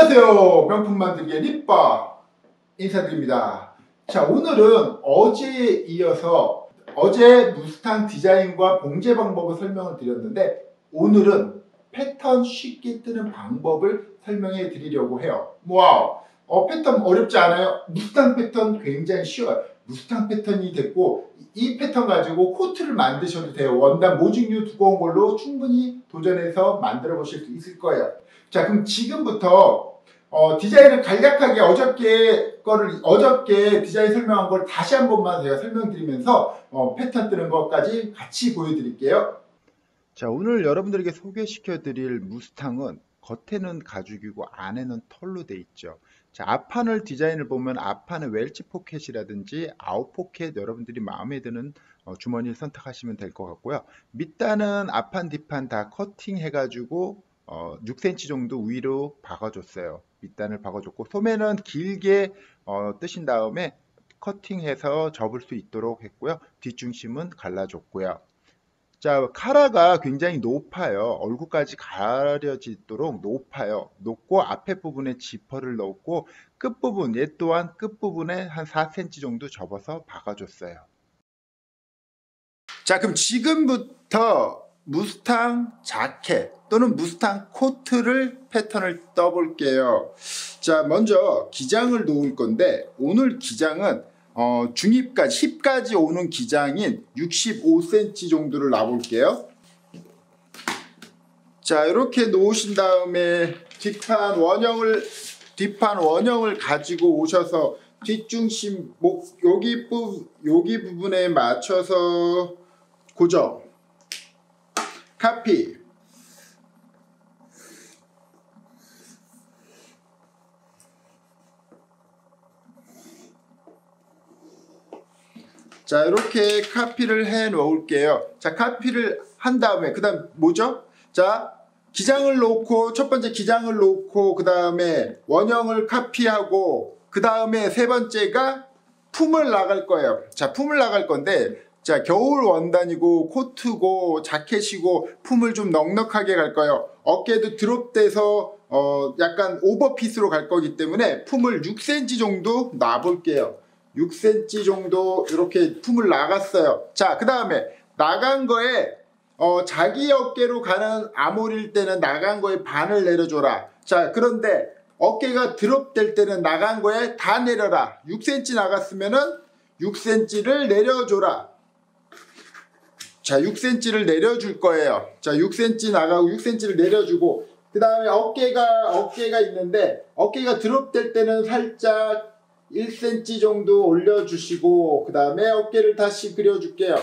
안녕하세요. 명품 만들기의 립바 인사드립니다. 자, 오늘은 어제에 이어서 어제 무스탕 디자인과 봉제 방법을 설명을 드렸는데, 오늘은 패턴 쉽게 뜨는 방법을 설명해 드리려고 해요. 와우! 패턴 어렵지 않아요? 무스탕 패턴 굉장히 쉬워요. 무스탕 패턴이 됐고, 이 패턴 가지고 코트를 만드셔도 돼요. 원단 모직류 두꺼운 걸로 충분히 도전해서 만들어 보실 수 있을 거예요. 자, 그럼 지금부터 디자인을 간략하게 어저께 디자인 설명한 걸 다시 한 번만 제가 설명드리면서 패턴 뜨는 것까지 같이 보여드릴게요. 자, 오늘 여러분들에게 소개시켜 드릴 무스탕은 겉에는 가죽이고 안에는 털로 돼 있죠. 자, 앞판을 디자인을 보면 앞판에 웰치 포켓이라든지 아웃 포켓, 여러분들이 마음에 드는 주머니를 선택하시면 될 것 같고요. 밑단은 앞판 뒷판 다 커팅 해가지고 6cm 정도 위로 박아줬어요. 밑단을 박아줬고, 소매는 길게 뜨신 다음에 커팅해서 접을 수 있도록 했고요. 뒷중심은 갈라줬고요. 자, 카라가 굉장히 높아요. 얼굴까지 가려지도록 높아요. 높고 앞에 부분에 지퍼를 넣었고, 끝부분, 얘 또한 끝부분에 한 4cm 정도 접어서 박아줬어요. 자, 그럼 지금부터 무스탕 자켓 또는 무스탕 코트를 패턴을 떠볼게요. 자, 먼저 기장을 놓을 건데, 오늘 기장은 중입까지 힙까지 오는 기장인 65cm 정도를 놔볼게요. 자, 이렇게 놓으신 다음에 뒷판 원형을 가지고 오셔서 뒷중심 여기 부분에 맞춰서 고정, 카피, 자, 이렇게 카피를 해 놓을게요. 자, 카피를 한 다음에 그 다음 뭐죠? 자, 기장을 놓고, 첫 번째 기장을 놓고, 그 다음에 원형을 카피하고, 그 다음에 세 번째가 품을 나갈 거예요. 자, 품을 나갈 건데, 자, 겨울 원단이고 코트고 자켓이고 품을 좀 넉넉하게 갈 거예요. 어깨도 드롭돼서 약간 오버핏으로 갈 거기 때문에 품을 6cm 정도 놔볼게요. 6cm 정도 이렇게 품을 나갔어요. 자, 그 다음에 나간 거에 자기 어깨로 가는 아몰일 때는 나간 거에 반을 내려줘라. 자, 그런데 어깨가 드롭될 때는 나간 거에 다 내려라. 6cm 나갔으면은 6cm를 내려줘라. 자, 6cm를 내려줄 거예요. 자, 6cm 나가고 6cm를 내려주고, 그 다음에 어깨가 있는데, 어깨가 드롭될 때는 살짝 1cm 정도 올려주시고, 그 다음에 어깨를 다시 그려줄게요.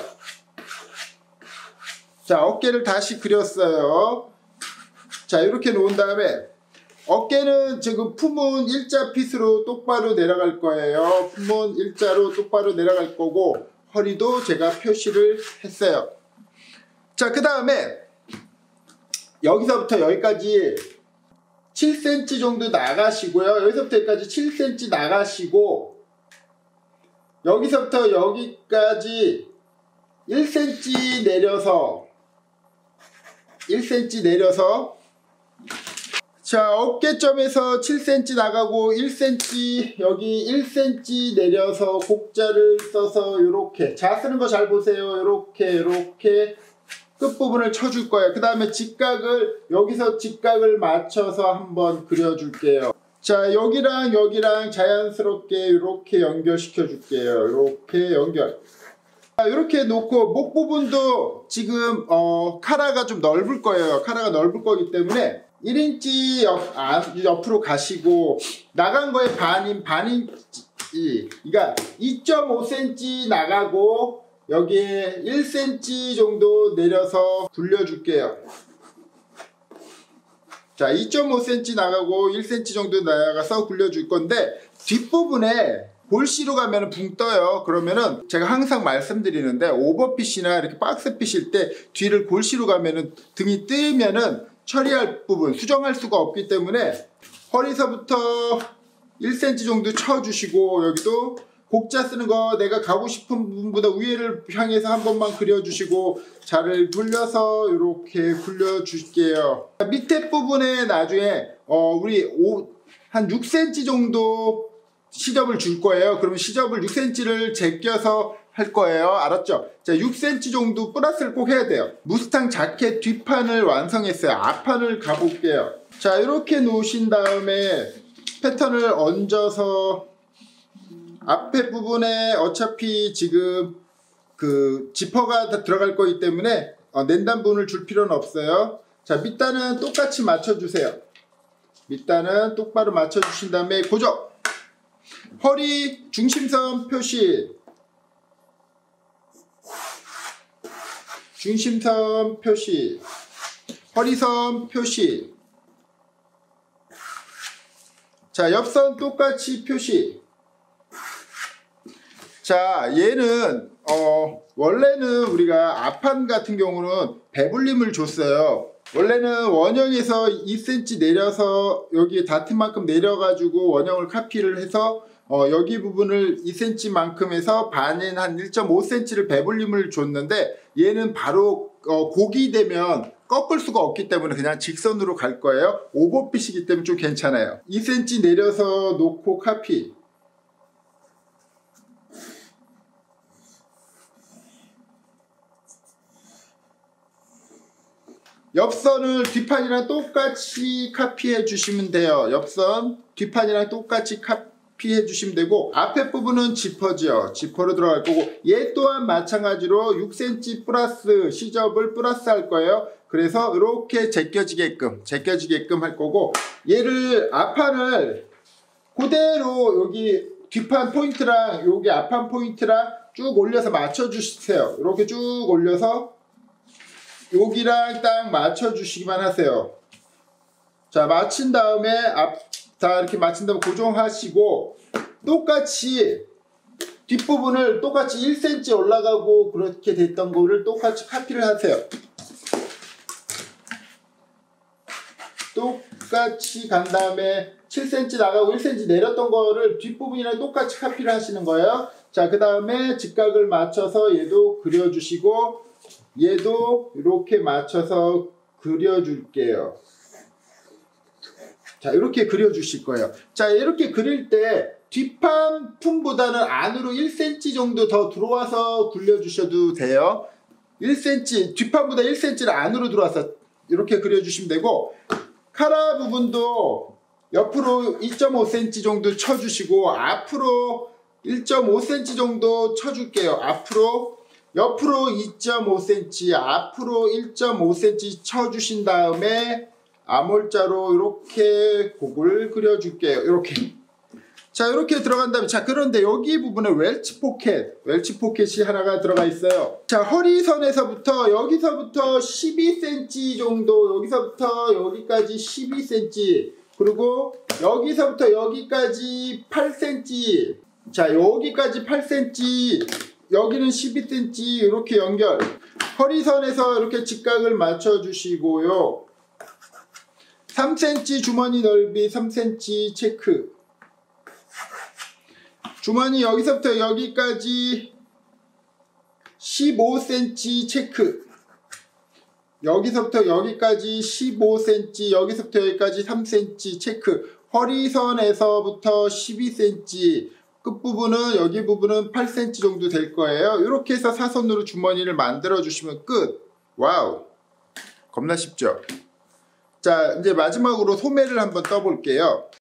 자, 어깨를 다시 그렸어요. 자, 이렇게 놓은 다음에 어깨는 지금 품은 일자 핏으로 똑바로 내려갈 거예요. 품은 일자로 똑바로 내려갈 거고, 허리도 제가 표시를 했어요. 자, 그 다음에 여기서부터 여기까지 7cm 정도 나가시고요. 여기서부터 여기까지 7cm 나가시고, 여기서부터 여기까지 1cm 내려서 자, 어깨점에서 7cm 나가고 1cm, 여기 1cm 내려서 곡자를 써서 요렇게, 자, 쓰는 거 잘 보세요. 요렇게 끝부분을 쳐줄 거예요. 그 다음에 여기서 직각을 맞춰서 한번 그려줄게요. 자, 여기랑 자연스럽게 이렇게 연결시켜 줄게요. 이렇게 연결. 자, 이렇게 놓고 목 부분도 지금 카라가 좀 넓을 거예요. 카라가 넓을 거기 때문에 1인치 옆으로 가시고, 나간 거에 반인치, 그러니까 2.5cm 나가고 여기에 1cm 정도 내려서 굴려줄게요. 자, 2.5cm 나가고 1cm 정도 나가서 굴려줄 건데, 뒷부분에 볼시로 가면 붕 떠요. 그러면은 제가 항상 말씀드리는데, 오버핏이나 이렇게 박스핏일 때 뒤를 골시로 가면은 등이 뜨면은 처리할 부분, 수정할 수가 없기 때문에 허리서부터 1cm 정도 쳐주시고, 여기도 곡자 쓰는 거 내가 가고 싶은 부분보다 위를 향해서 한 번만 그려주시고, 자를 굴려서 이렇게 굴려줄게요. 밑에 부분에 나중에 우리 한 6cm 정도 시접을 줄 거예요. 그러면 시접을 6cm를 제껴서 할 거예요. 알았죠? 자, 6cm 정도 플러스를 꼭 해야 돼요. 무스탕 자켓 뒷판을 완성했어요. 앞판을 가볼게요. 자, 이렇게 놓으신 다음에 패턴을 얹어서 앞에 부분에 어차피 지금 그 지퍼가 다 들어갈 거기 때문에 낸단분을 줄 필요는 없어요. 자, 밑단은 똑같이 맞춰주세요. 밑단은 똑바로 맞춰주신 다음에 고정! 허리 중심선 표시, 중심선 표시, 허리선 표시. 자, 옆선 똑같이 표시. 자, 얘는 원래는 우리가 앞판 같은 경우는 배불림을 줬어요. 원래는 원형에서 2cm 내려서 여기 닿트만큼 내려가지고 원형을 카피를 해서 여기 부분을 2cm 만큼 해서 반인 한 1.5cm를 배불림을 줬는데 얘는 바로 곡이 되면 꺾을 수가 없기 때문에 그냥 직선으로 갈 거예요. 오버핏이기 때문에 좀 괜찮아요. 2cm 내려서 놓고 카피. 옆선을 뒷판이랑 똑같이 카피해 주시면 돼요. 옆선 뒷판이랑 똑같이 카피해 주시면 되고, 앞에 부분은 지퍼죠. 지퍼로 들어갈 거고, 얘 또한 마찬가지로 6cm 플러스 시접을 플러스 할 거예요. 그래서 이렇게 제껴지게끔 할 거고, 얘를 앞판을 그대로 여기 뒷판 포인트랑 여기 앞판 포인트랑 쭉 올려서 맞춰 주세요. 이렇게 쭉 올려서 여기랑 딱 맞춰주시기만 하세요. 자, 마친 다음에 다 이렇게 마친 다음에 고정하시고, 똑같이 뒷부분을 똑같이 1cm 올라가고 그렇게 됐던 거를 똑같이 카피를 하세요. 똑같이 간 다음에 7cm 나가고 1cm 내렸던 거를 뒷부분이랑 똑같이 카피를 하시는 거예요. 자, 그 다음에 직각을 맞춰서 얘도 그려주시고, 얘도 이렇게 맞춰서 그려줄게요. 자, 이렇게 그려주실 거예요. 자, 이렇게 그릴 때 뒷판 품보다는 안으로 1cm 정도 더 들어와서 굴려주셔도 돼요. 1cm, 뒷판보다 1cm를 안으로 들어와서 이렇게 그려주시면 되고, 카라 부분도 옆으로 2.5cm 정도 쳐주시고, 앞으로 1.5cm 정도 쳐줄게요. 앞으로, 옆으로 2.5cm, 앞으로 1.5cm 쳐주신 다음에 암홀자로 이렇게 곡을 그려줄게요. 이렇게. 자, 이렇게 들어간 다음에, 자, 그런데 여기 부분에 웰치 포켓이 하나가 들어가 있어요. 자, 허리선에서부터 여기서부터 12cm 정도, 여기서부터 여기까지 12cm, 그리고 여기서부터 여기까지 8cm. 자, 여기까지 8cm, 여기는 12cm 이렇게 연결. 허리선에서 이렇게 직각을 맞춰 주시고요. 3cm 주머니 넓이 3cm 체크. 주머니 여기서부터 여기까지 15cm 체크. 여기서부터 여기까지 15cm, 여기서부터 여기까지 3cm 체크. 허리선에서부터 12cm, 끝부분은 여기 부분은 8cm 정도 될 거예요. 이렇게 해서 사선으로 주머니를 만들어 주시면 끝. 와우, 겁나 쉽죠? 자, 이제 마지막으로 소매를 한번 떠볼게요.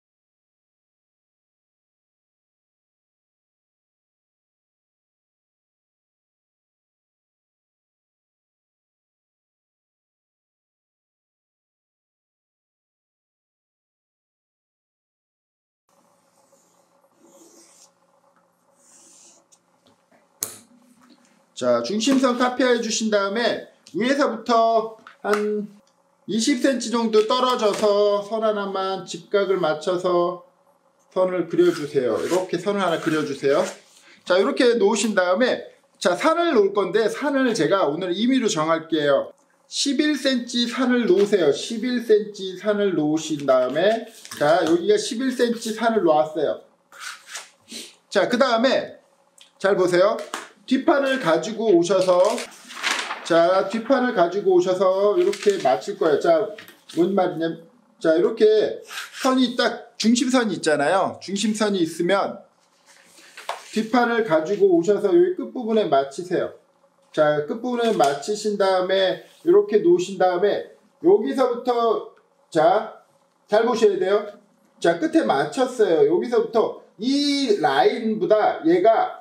자, 중심선 카피해 주신 다음에 위에서부터 한 20cm 정도 떨어져서 선 하나만 직각을 맞춰서 선을 그려주세요. 이렇게 선을 하나 그려주세요. 자, 이렇게 놓으신 다음에, 자, 산을 놓을 건데 산을 제가 오늘 임의로 정할게요. 11cm 산을 놓으세요. 11cm 산을 놓으신 다음에, 자, 여기가 11cm 산을 놓았어요. 자, 그 다음에 잘 보세요. 뒷판을 가지고 오셔서, 자, 뒷판을 가지고 오셔서 이렇게 맞출 거예요. 자, 뭔 말이냐면, 자, 이렇게 선이 딱 중심선이 있잖아요. 중심선이 있으면 뒷판을 가지고 오셔서 여기 끝부분에 맞추세요. 자, 끝부분에 맞추신 다음에 이렇게 놓으신 다음에 여기서부터 자, 잘 보셔야 돼요. 자, 끝에 맞췄어요. 여기서부터 이 라인보다 얘가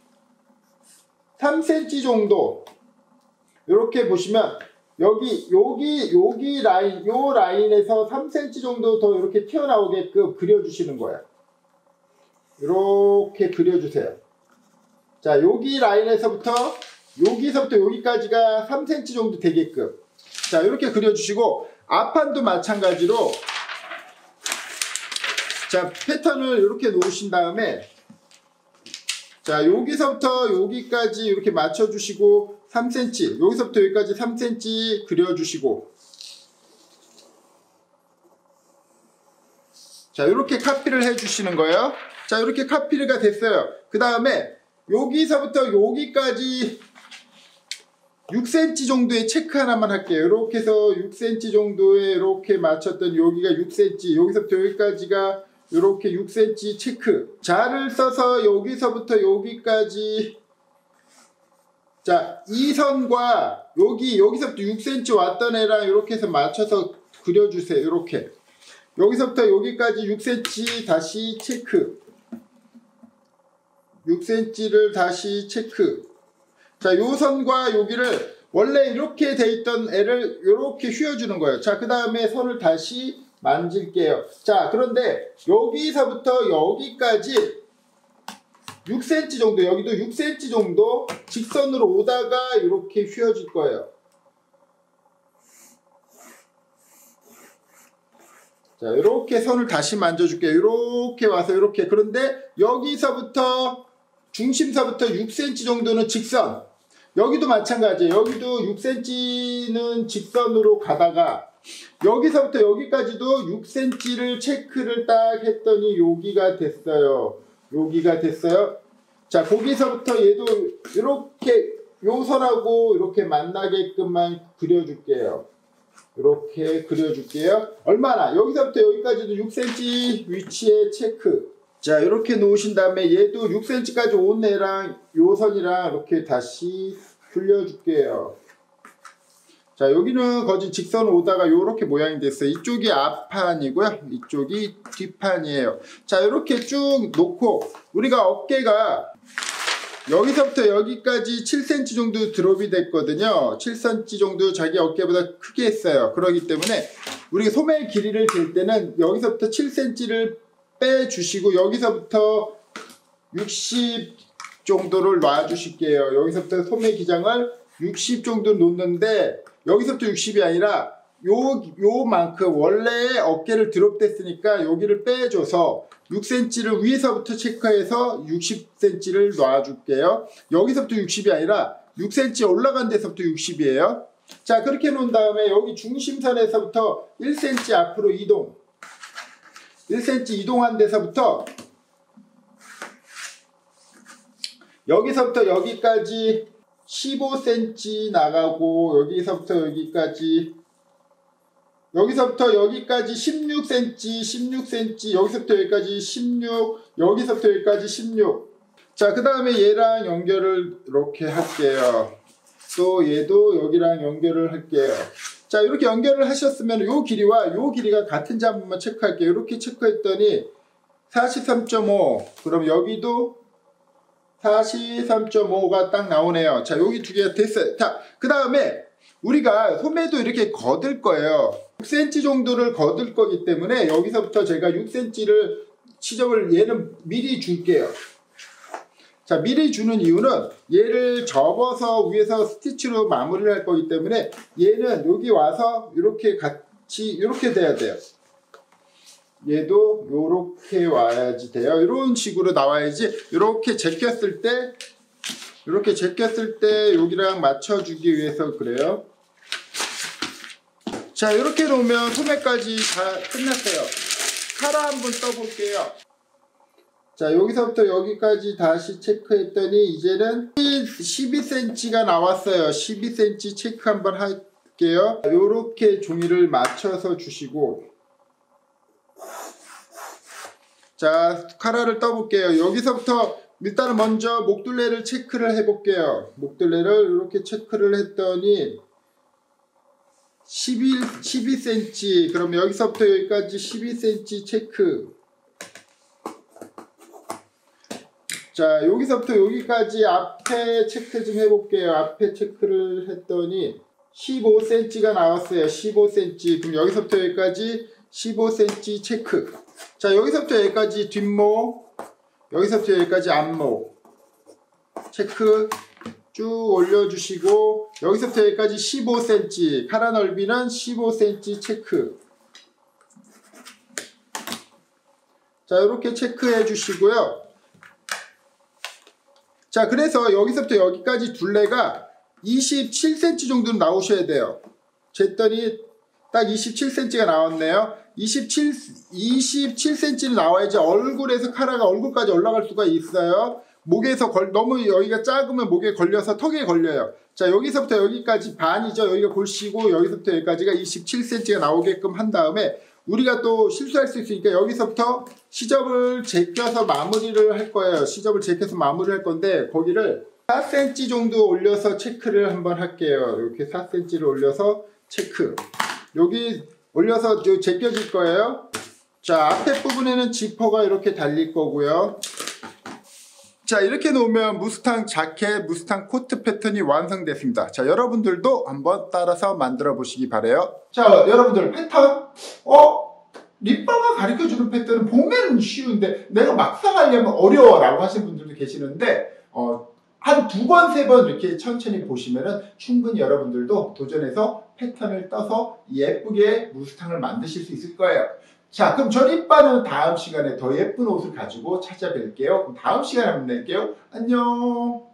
3cm 정도 이렇게 보시면 여기 라인, 요 라인에서 3cm 정도 더 이렇게 튀어나오게끔 그려주시는 거예요. 이렇게 그려주세요. 자, 여기 라인에서부터 여기서부터 여기까지가 3cm 정도 되게끔. 자, 이렇게 그려주시고 앞판도 마찬가지로 자, 패턴을 이렇게 놓으신 다음에 자, 여기서부터 여기까지 이렇게 맞춰주시고 3cm, 여기서부터 여기까지 3cm 그려주시고 자, 이렇게 카피를 해주시는 거예요. 자, 이렇게 카피가 됐어요. 그 다음에 여기서부터 여기까지 6cm 정도의 체크 하나만 할게요. 이렇게 해서 6cm 정도에 이렇게 맞췄던 여기가 6cm, 여기서부터 여기까지가 이렇게 6cm 체크. 자를 써서 여기서부터 여기까지 자, 이 선과 여기서부터 6cm 왔던 애랑 이렇게 해서 맞춰서 그려주세요. 이렇게 여기서부터 여기까지 6cm 다시 체크. 6cm를 다시 체크. 자, 요 선과 여기를 원래 이렇게 돼 있던 애를 이렇게 휘어주는 거예요. 자, 그 다음에 선을 다시 만질게요. 자, 그런데 여기서부터 여기까지 6cm 정도, 여기도 6cm 정도 직선으로 오다가 이렇게 휘어질 거예요. 자, 이렇게 선을 다시 만져줄게요. 이렇게 와서 이렇게. 그런데 여기서부터 중심서부터 6cm 정도는 직선. 여기도 마찬가지예요. 여기도 6cm는 직선으로 가다가 여기서부터 여기까지도 6cm를 체크를 딱 했더니 여기가 됐어요. 여기가 됐어요. 자, 거기서부터 얘도 이렇게 요 선하고 이렇게 만나게끔만 그려줄게요. 이렇게 그려줄게요. 얼마나? 여기서부터 여기까지도 6cm 위치에 체크. 자, 이렇게 놓으신 다음에 얘도 6cm까지 온 애랑 요 선이랑 이렇게 다시 굴려줄게요. 자, 여기는 거진 직선 오다가 요렇게 모양이 됐어요. 이쪽이 앞판이고요. 이쪽이 뒷판이에요. 자, 이렇게 쭉 놓고 우리가 어깨가 여기서부터 여기까지 7cm 정도 드롭이 됐거든요. 7cm 정도 자기 어깨보다 크게 했어요. 그렇기 때문에 우리가 소매 길이를 잴 때는 여기서부터 7cm를 빼주시고 여기서부터 60 정도를 놔주실게요. 여기서부터 소매 기장을 60 정도 놓는데 여기서부터 60이 아니라 요만큼 원래 어깨를 드롭됐으니까 여기를 빼줘서 6cm를 위에서부터 체크해서 60cm를 놔줄게요. 여기서부터 60이 아니라 6cm 올라간 데서부터 60이에요. 자, 그렇게 놓은 다음에 여기 중심선에서부터 1cm 앞으로 이동. 1cm 이동한 데서부터 여기서부터 여기까지 15cm 나가고 여기서부터 여기까지 16cm 16cm 여기서부터 여기까지 16 여기서부터 여기까지 16. 자, 그 다음에 얘랑 연결을 이렇게 할게요. 또 얘도 여기랑 연결을 할게요. 자, 이렇게 연결을 하셨으면 요 길이와 요 길이가 같은지 한 번만 체크할게요. 이렇게 체크했더니 43.5 그럼 여기도 43.5가 딱 나오네요. 자, 여기 두 개가 됐어요. 자, 그 다음에 우리가 소매도 이렇게 거들 거예요. 6cm 정도를 거들 거기 때문에 여기서부터 제가 6cm를 지점을 얘는 미리 줄게요. 자, 미리 주는 이유는 얘를 접어서 위에서 스티치로 마무리를 할 거기 때문에 얘는 여기 와서 이렇게 같이 이렇게 돼야 돼요. 얘도 요렇게 와야지 돼요. 이런 식으로 나와야지. 이렇게 제꼈을 때 여기랑 맞춰주기 위해서 그래요. 자, 이렇게 놓으면 소매까지 다 끝났어요. 카라 한번 떠볼게요. 자, 여기서부터 여기까지 다시 체크했더니 이제는 12cm가 나왔어요. 12cm 체크 한번 할게요. 요렇게 종이를 맞춰서 주시고 자, 카라를 떠볼게요. 여기서부터 일단은 먼저 목둘레를 체크를 해볼게요. 목둘레를 이렇게 체크를 했더니 12cm. 그럼 여기서부터 여기까지 12cm 체크. 자, 여기서부터 여기까지 앞에 체크 좀 해볼게요. 앞에 체크를 했더니 15cm가 나왔어요. 15cm. 그럼 여기서부터 여기까지 15cm 체크. 자, 여기서부터 여기까지 뒷목, 여기서부터 여기까지 앞목 체크 쭉 올려주시고, 여기서부터 여기까지 15cm, 카라 넓이는 15cm 체크. 자, 이렇게 체크해 주시고요. 자, 그래서 여기서부터 여기까지 둘레가 27cm 정도는 나오셔야 돼요. 쟀더니 딱 27cm가 나왔네요. 27cm는 나와야지 얼굴에서 카라가 얼굴까지 올라갈 수가 있어요. 목에서 너무 여기가 작으면 목에 걸려서 턱에 걸려요. 자, 여기서부터 여기까지 반이죠. 여기가 골씨고 여기서부터 여기까지가 27cm가 나오게끔 한 다음에, 우리가 또 실수할 수 있으니까 여기서부터 시접을 제껴서 마무리를 할 거예요. 시접을 제껴서 마무리를 할 건데, 거기를 4cm 정도 올려서 체크를 한번 할게요. 이렇게 4cm를 올려서 체크. 여기 올려서 제껴질 거예요. 자, 앞에 부분에는 지퍼가 이렇게 달릴 거고요. 자, 이렇게 놓으면 무스탕 자켓, 무스탕 코트 패턴이 완성됐습니다. 자, 여러분들도 한번 따라서 만들어 보시기 바래요. 자, 여러분들 패턴 립바가 가르쳐주는 패턴은 보면 쉬운데 내가 막상 하려면 어려워라고 하시는 분들도 계시는데, 한 2번, 3번 이렇게 천천히 보시면은 충분히 여러분들도 도전해서 패턴을 떠서 예쁘게 무스탕을 만드실 수 있을 거예요. 자, 그럼 저 립바는 다음 시간에 더 예쁜 옷을 가지고 찾아뵐게요. 그럼 다음 시간에 만날게요. 안녕.